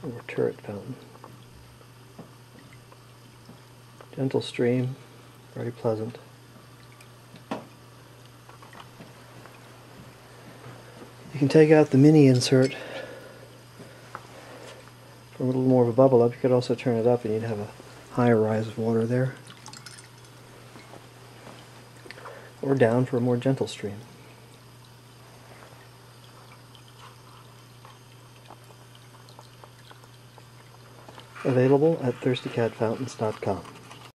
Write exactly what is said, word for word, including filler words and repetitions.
or turret fountain. Gentle stream, very pleasant. You can take out the mini insert for a little more of a bubble up. You could also turn it up and you'd have a higher rise of water there. Or down for a more gentle stream. Available at thirsty cat fountains dot com.